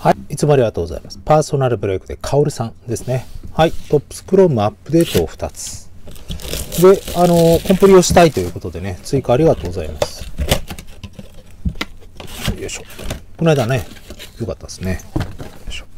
はい、いつもありがとうございます。パーソナルブレイクでカオルさんですね。はい、トップスクロームアップデートを2つ。で、コンプリをしたいということでね、追加ありがとうございます。よいしょ。この間ね、よかったですね。よいしょ。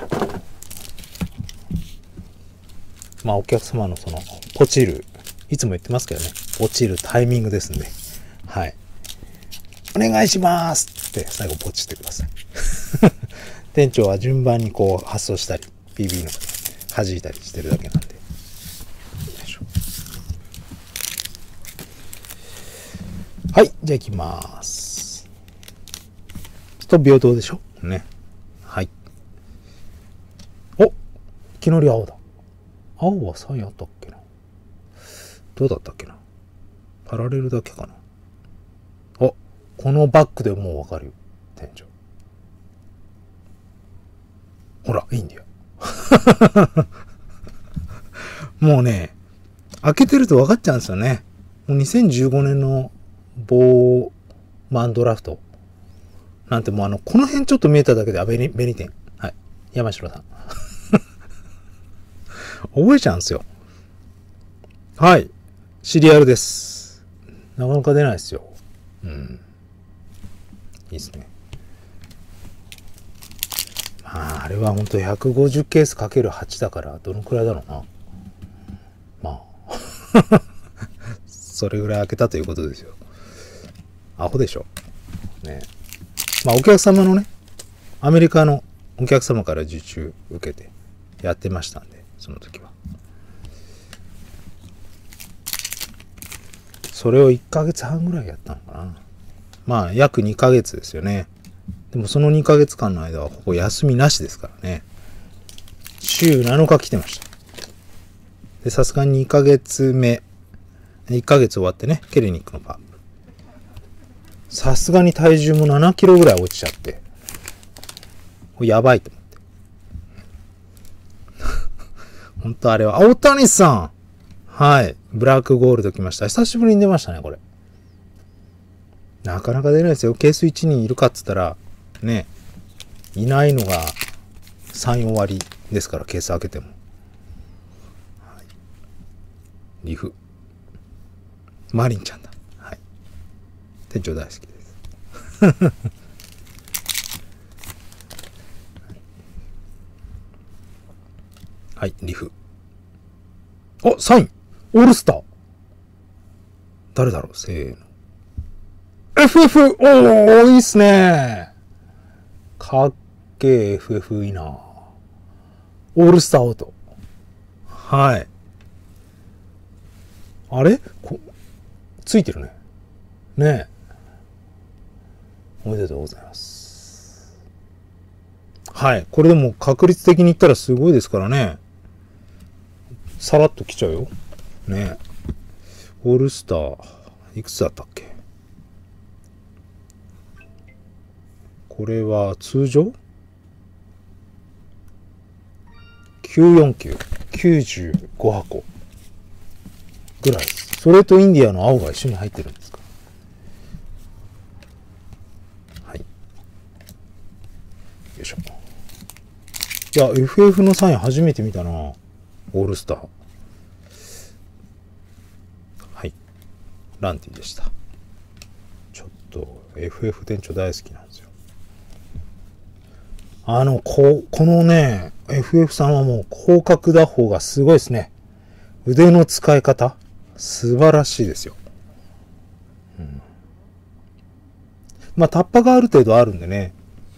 まあ、お客様のその、ポチる、いつも言ってますけどね、ポチるタイミングですんで、はい。お願いしますって最後ポチってください。店長は順番にこう発送したり PB の弾いたりしてるだけなんで。よいしょ。はい、じゃあ行きます。と平等でしょね。はい。お、いきなり青だ。青は3位あったっけな。どうだったっけな。パラレルだけかな。お、このバックでもうわかるよ、店長。ほら、いいんだよ。もうね、開けてると分かっちゃうんですよね。もう2015年のボーマンドラフトなんてもうこの辺ちょっと見えただけで、紅店。はい。山城さん。覚えちゃうんですよ。はい。シリアルです。なかなか出ないですよ。うん。いいですね。まあ、あれは本当150ケース ×8 だから、どのくらいだろうな。まあ。それぐらい開けたということですよ。アホでしょ。ね。まあ、お客様のね、アメリカのお客様から受注受けてやってましたんで、その時は。それを1ヶ月半ぐらいやったのかな。まあ、約2ヶ月ですよね。でもその2ヶ月間の間はここ休みなしですからね。週7日来てました。で、さすがに2ヶ月目、1ヶ月終わってね、ケリニックのパープ。さすがに体重も7キロぐらい落ちちゃって、やばいと思って。本当あれは、大谷さんはい。ブラックゴールド来ました。久しぶりに出ましたね、これ。なかなか出ないですよ。ケース1人いるかっつったら、ね、いないのが3、4割ですから、ケース開けても。はい、リフ。マリンちゃんだ。はい。店長大好きです。はい、リフ。お、サインオールスター誰だろうせーの。FF! おー、いいっすねかっけえ FF いいなオールスターオート。はい。あれついてるね。ねえ。おめでとうございます。はい。これでも確率的に言ったらすごいですからね。さらっと来ちゃうよ。ねえ。オールスター、いくつだったっけ？これは通常 ?949、95箱ぐらいです。それとインディアの青が一緒に入ってるんですか？はい。よいしょ。いや、FF のサイン初めて見たな。オールスター。はい。ランティでした。ちょっと FF 店長大好きなんですよ。このね、FF さんはもう広角打法がすごいですね。腕の使い方、素晴らしいですよ。うん、まあ、タッパがある程度あるんでね。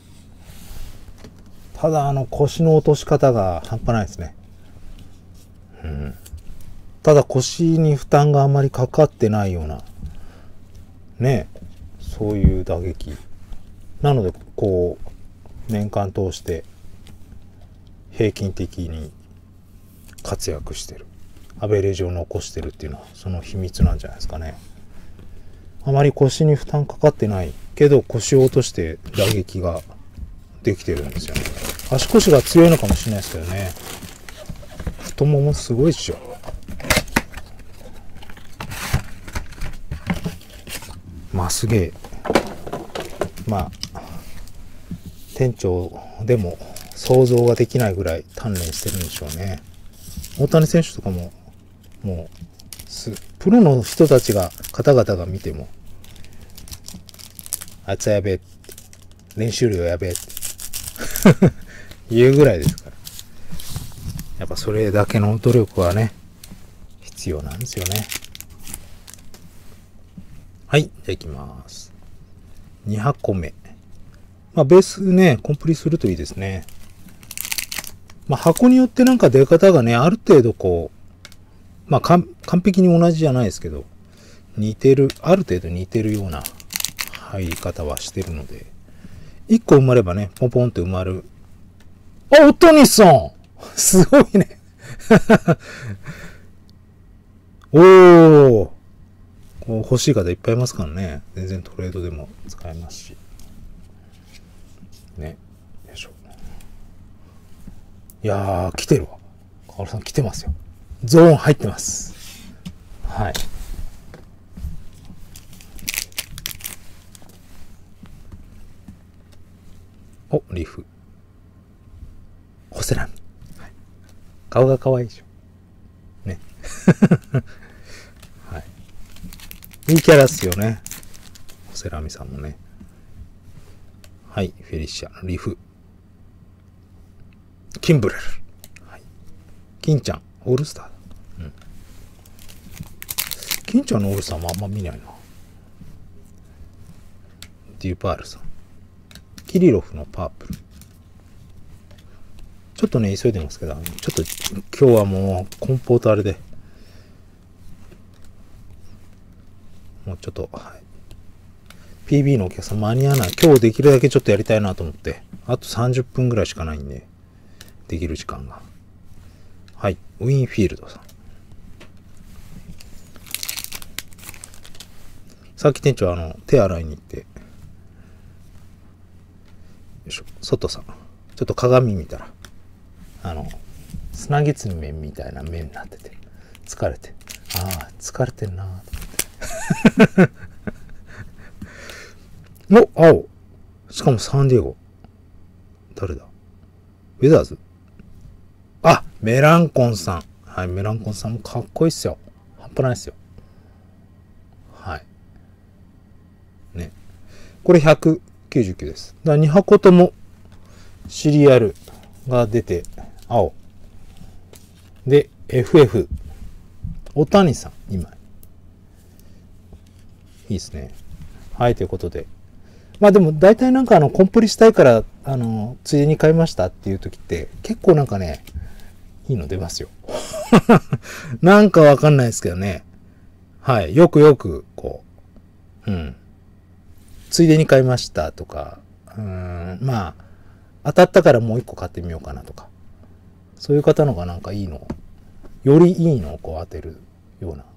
ただ腰の落とし方が半端ないですね。うん、ただ腰に負担があまりかかってないような、ね、そういう打撃。なので、こう、年間通して平均的に活躍してる。アベレージを残してるっていうのはその秘密なんじゃないですかね。あまり腰に負担かかってないけど腰を落として打撃ができてるんですよね。足腰が強いのかもしれないですけどね。太ももすごいっしょ。まあすげえ。まあ店長でも想像ができないぐらい鍛錬してるんでしょうね。大谷選手とかも、もう、プロの人たちが、方々が見ても、あいつはやべえ、練習量やべえって言うぐらいですから。やっぱそれだけの努力はね、必要なんですよね。はい、じゃあ行きます。2箱目。まあベースね、コンプリするといいですね。まあ箱によってなんか出方がね、ある程度こう、まあ完璧に同じじゃないですけど、似てる、ある程度似てるような入り方はしてるので、1個埋まればね、ポンポンって埋まる。あ、大谷さんすごいねおー、こう欲しい方いっぱいいますからね。全然トレードでも使えますし。ね。よいしょ。いやー、来てるわ。カオルさん来てますよ。ゾーン入ってます。はい。お、リーフ。ホセラミ。はい、顔が可愛いでしょ。ね。はい。いいキャラっすよね。ホセラミさんもね。はい。フェリシアのリフ。キンブレル。はい。金ちゃん、オールスターだ。うん。金ちゃんのオールスターもあんま見ないな。デューパールさん。キリロフのパープル。ちょっとね、急いでますけど、ちょっと今日はもうコンポートあれで、もうちょっと、はい、PB のお客さん間に合わない。今日できるだけちょっとやりたいなと思って、あと30分ぐらいしかないんで、できる時間が。はい、ウィンフィールドさん。さっき店長手洗いに行って、よいしょ、外さん。ちょっと鏡見たら、砂ぎつり麺みたいな麺になってて、疲れて。ああ、疲れてんなぁと。お、青。しかもサンディエゴ。誰だ？ウェザーズ？あ、メランコンさん。はい、メランコンさんもかっこいいっすよ。半端ないっすよ。はい。ね。これ199です。だから2箱ともシリアルが出て、青。で、FF。おたにさん、2枚。いいですね。はい、ということで。まあでも、大体なんかコンプリしたいから、ついでに買いましたっていう時って、結構なんかね、いいの出ますよ。なんかわかんないですけどね。はい。よく、こう、うん。ついでに買いましたとか、まあ、当たったからもう一個買ってみようかなとか。そういう方のがなんかいいの、よりいいのをこう当てるような。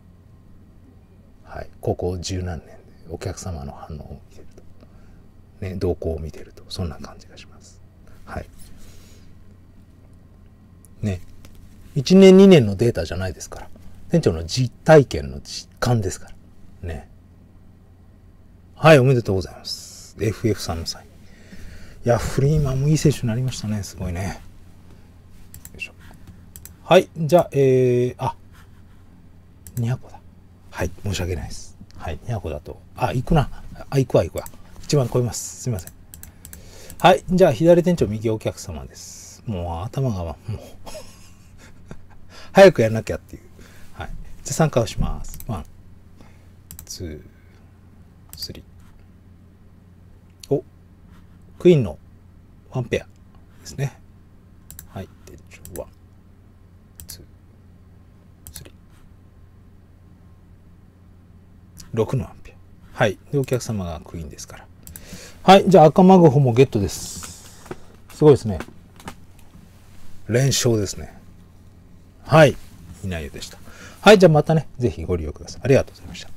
はい。ここ十何年でお客様の反応を見てると。ね、動向を見てると。そんな感じがします。はい。ね。1年2年のデータじゃないですから。店長の実体験の実感ですから。ね。はい、おめでとうございます。FF さんの際。いや、フリーマンもいい選手になりましたね。すごいね。よいしょ。はい、じゃあ、2箱だ。はい、申し訳ないです。はい、2箱だと。あ、行くな。あ、行くわ。1万超えます。すみません。はい、じゃあ、左店長、右お客様です。もう、頭が、もう早くやんなきゃっていう。はい。じゃあ、参加をします。1、2、3。お、クイーンのワンペアですね。はい。店長、1、2、3。6のワンペア。はい。で、お客様がクイーンですから。はい。じゃあ、赤マグホもゲットです。すごいですね。連勝ですね。はい。いい内容でした。はい。じゃあまたね、ぜひご利用ください。ありがとうございました。